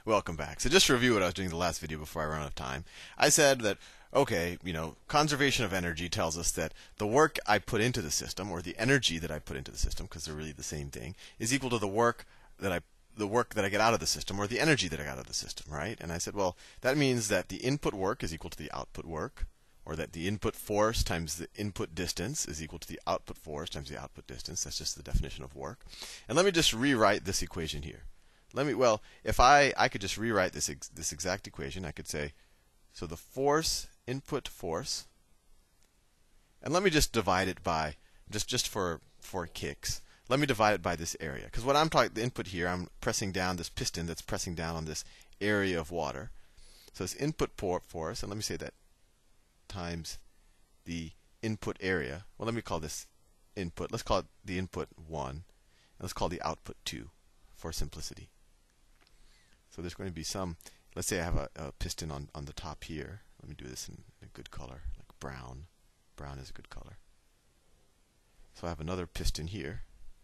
Welcome back. So just to review what I was doing in the last video before I run out of time, I said that, okay, conservation of energy tells us that the work I put into the system, or the energy that I put into the system, because they're really the same thing, is equal to the work that I get out of the system, or the energy that I got out of the system, right? And I said, well, that means that the input work is equal to the output work, or that the input force times the input distance is equal to the output force times the output distance. That's just the definition of work. And let me just rewrite this equation here. If I could just rewrite this exact equation, I could say, so the force, input force, and let me just divide it by, just for kicks, let me divide it by this area. Because what I'm talking, the input here, I'm pressing down this piston that's pressing down on this area of water. So it's input force, and let me say that times the input area. Well, let me call this input. Let's call it the input 1, and let's call the output 2 for simplicity. So there's going to be some, let's say I have a piston on the top here. Let me do this in a good color, like brown. Brown is a good color. So I have another piston here,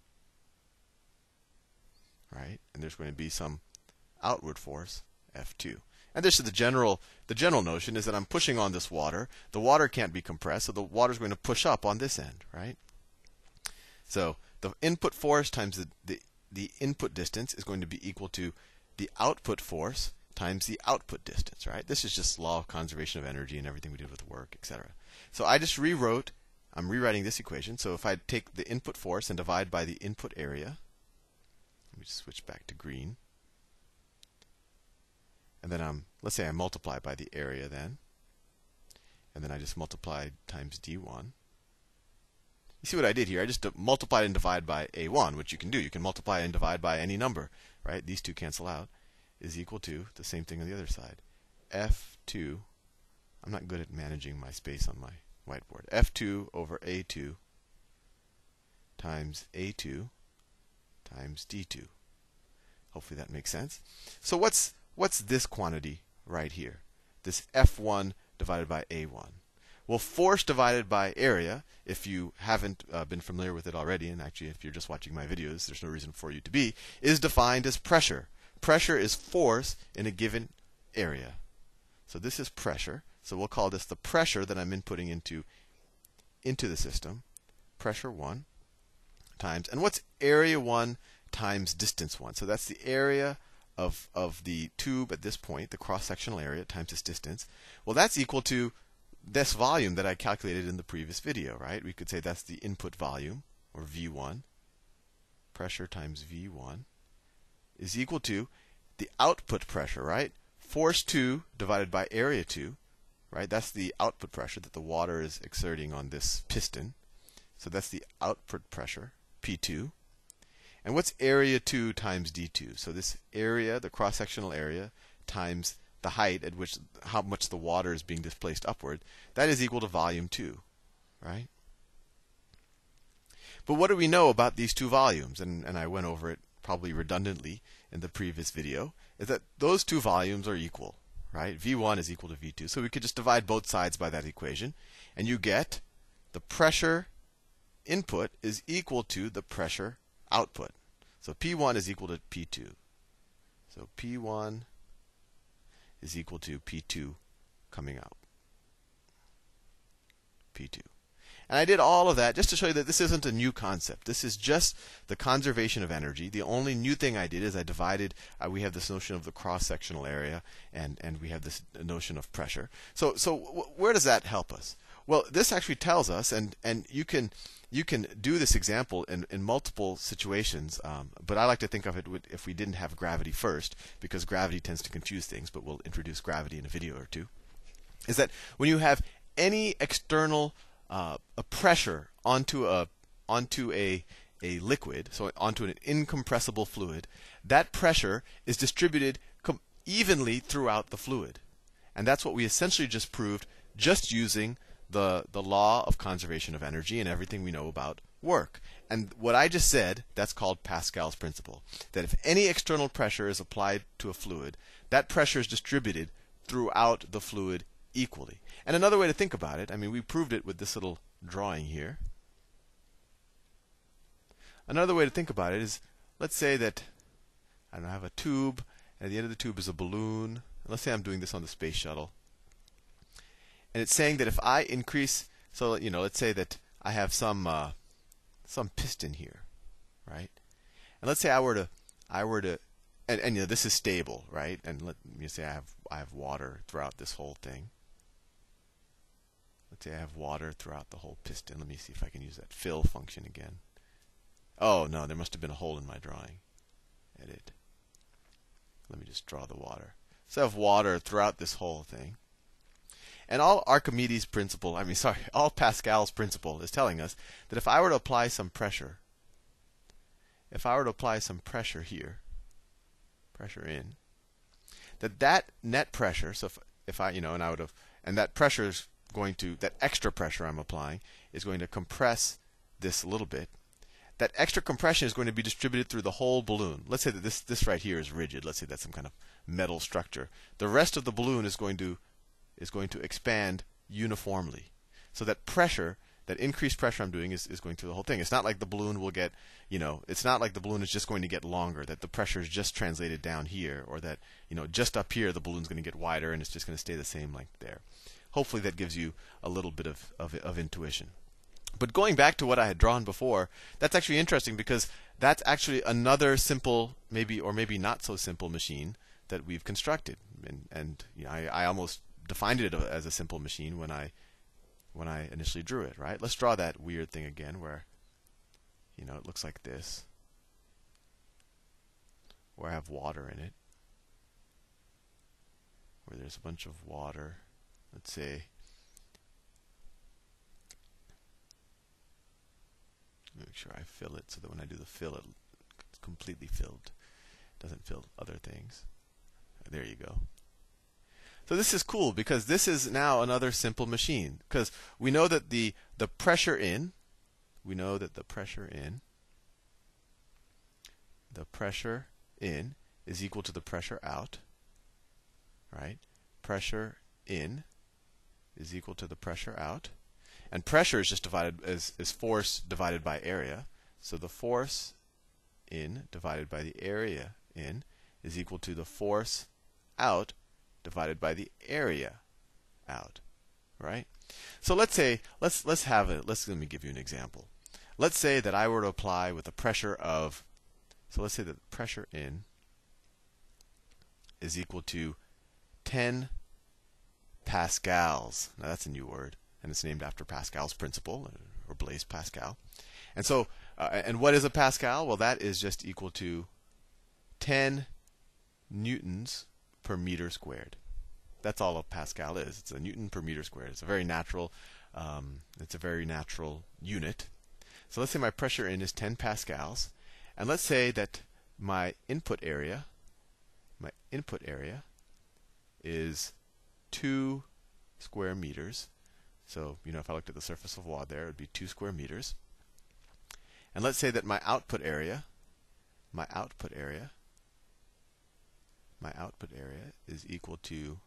right? And there's going to be some outward force, F2. And this is the general notion is that I'm pushing on this water. The water can't be compressed, so the water is going to push up on this end, right? So the input force times the input distance is going to be equal to the output force times the output distance, right? This is just law of conservation of energy and everything we did with work, etc. So I just I'm rewriting this equation. So if I take the input force and divide by the input area, let me just switch back to green. And then let's say I multiply by the area then. And then I just multiply times d1. You see what I did here? I just multiplied and divided by a1, which you can do. You can multiply and divide by any number, right? These two cancel out, is equal to the same thing on the other side. F2, I'm not good at managing my space on my whiteboard. F2 over A2 times A2 times D2. Hopefully that makes sense. So what's this quantity right here? This F1 divided by A1. Well, force divided by area, if you haven't been familiar with it already, and actually if you're just watching my videos, there's no reason for you to be, is defined as pressure. Pressure is force in a given area. So this is pressure. So we'll call this the pressure that I'm inputting into the system. Pressure 1 times, and what's area 1 times distance 1? So that's the area of the tube at this point, the cross-sectional area times its distance. Well, that's equal to this volume that I calculated in the previous video, right? We could say that's the input volume, or V1. Pressure times V1 is equal to the output pressure, right? Force 2 divided by area 2, right? That's the output pressure that the water is exerting on this piston. So that's the output pressure, P2. And what's area 2 times D2? So this area, the cross-sectional area, times the height at which how much the water is being displaced upward, that is equal to volume 2, right? But what do we know about these two volumes? And I went over it probably redundantly in the previous video, is that those two volumes are equal, right? V1 is equal to V2. So we could just divide both sides by that equation, and you get the pressure input is equal to the pressure output. So P1 is equal to P2. So P1 is equal to P2 coming out. P2. And I did all of that just to show you that this isn't a new concept. This is just the conservation of energy. The only new thing I did is I divided, we have this notion of the cross-sectional area, and we have this notion of pressure. So where does that help us? Well, this actually tells us, and you can do this example in multiple situations, but I like to think of it if we didn't have gravity first, because gravity tends to confuse things, but we'll introduce gravity in a video or two, is that when you have any external a pressure onto a liquid, so onto an incompressible fluid, that pressure is distributed evenly throughout the fluid. And that's what we essentially just proved just using the law of conservation of energy and everything we know about work. And what I just said, that's called Pascal's principle. That if any external pressure is applied to a fluid, that pressure is distributed throughout the fluid equally. And another way to think about it, I mean, we proved it with this little drawing here. Another way to think about it is, let's say that I have a tube At the end of the tube is a balloon. Let's say I'm doing this on the space shuttle. And it's saying that if I increase, so let's say that I have some piston here, right? And let's say I were to, and this is stable, right? And let me say I have water throughout this whole thing. Let's say I have water throughout the whole piston. Let me see if I can use that fill function again. Oh no, there must have been a hole in my drawing. Edit. Let me just draw the water. So I have water throughout this whole thing. And all Archimedes' principle, all Pascal's principle is telling us that if I were to apply some pressure, here, pressure in, that net pressure, so if I, and that pressure is going to, that extra pressure I'm applying is going to compress this a little bit. That extra compression is going to be distributed through the whole balloon. Let's say that this right here is rigid. Let's say that's some kind of metal structure. The rest of the balloon is going to expand uniformly. So that pressure, that increased pressure I'm doing is going through the whole thing. It's not like the balloon will get, it's not like the balloon is just going to get longer, that the pressure is just translated down here, or that, just up here the balloon's going to get wider and it's just going to stay the same length there. Hopefully that gives you a little bit of intuition. But going back to what I had drawn before, that's actually interesting because that's actually another simple, maybe or maybe not so simple machine that we've constructed. And I almost defined it as a simple machine when I initially drew it, right? Let's draw that weird thing again where it looks like this, where I have water in it, where there's a bunch of water. Let's say make sure I fill it so that when I do the fill, it's completely filled. It doesn't fill other things. There you go. So this is cool because this is now another simple machine, because we know that the pressure in, is equal to the pressure out, right? Pressure in is equal to the pressure out. And pressure is just divided as force divided by area. So the force in divided by the area in is equal to the force out divided by the area out, right? So let's say let me give you an example. Let's say that I were to apply with a pressure of, so let's say that the pressure in is equal to 10 pascals. Now that's a new word, and it's named after Pascal's principle, or Blaise Pascal. And so, and what is a Pascal? Well, that is just equal to 10 newtons per meter squared. That's all a Pascal is. It's a newton per meter squared. It's a very natural unit. So let's say my pressure in is 10 pascals, and let's say that my input area is 2 square meters. So, if I looked at the surface of water there, it would be 2 square meters. And let's say that my output area is equal to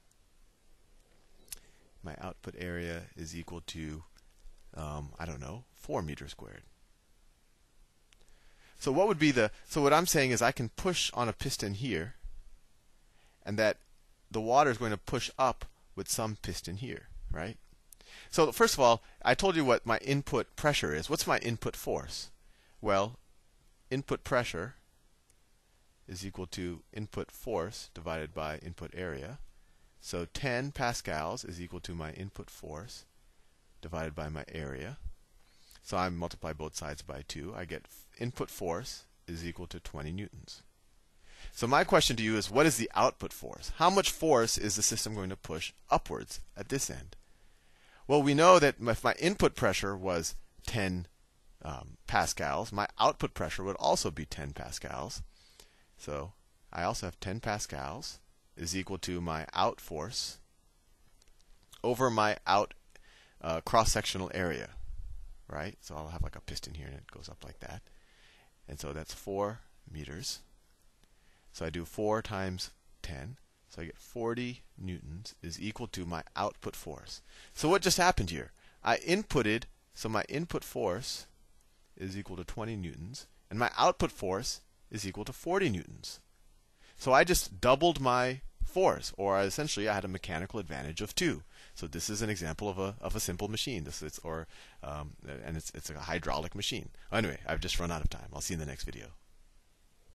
I don't know, 4 meters squared. So what I'm saying is I can push on a piston here, and that the water is going to push up with some piston here, right? So first of all, I told you what my input pressure is. What's my input force? Well, input pressure is equal to input force divided by input area. So 10 pascals is equal to my input force divided by my area. So I multiply both sides by 2. I get input force is equal to 20 newtons. So my question to you is, what is the output force? How much force is the system going to push upwards at this end? Well, we know that if my input pressure was 10 pascals, my output pressure would also be 10 pascals. So I also have 10 pascals is equal to my out force over my out cross-sectional area, right? So I'll have like a piston here, and it goes up like that. And so that's 4 meters. So I do 4 times 10. So I get 40 newtons is equal to my output force. So what just happened here? I inputted, so my input force is equal to 20 newtons, and my output force is equal to 40 newtons. So I just doubled my force, or essentially I had a mechanical advantage of 2. So this is an example of a simple machine. And it's a hydraulic machine. Anyway, I've just run out of time. I'll see you in the next video.